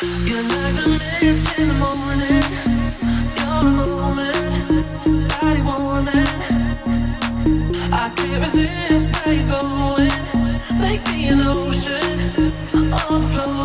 You're like the mist in the morning. You're a moment, body warming. I can't resist where you're going. Make me an ocean, overflowing.